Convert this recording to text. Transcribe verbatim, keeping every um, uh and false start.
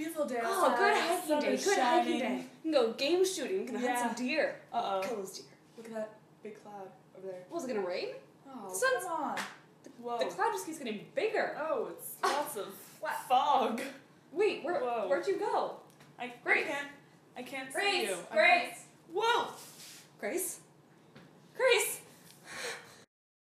beautiful day Oh, outside. good hiking Sun day. is Good hiking shining. day. We can go game shooting. We can Yeah. hunt some deer. Uh-oh. Kill those deer. Look at that big cloud over there. Was it gonna rain? Oh, The sun's- come on. Whoa. The cloud just keeps getting bigger. Oh, it's lots of What? fog. Wait, where Whoa. where'd you go? I, I Grace. can't. I can't see Grace. you. I Grace. can't- Whoa! Grace.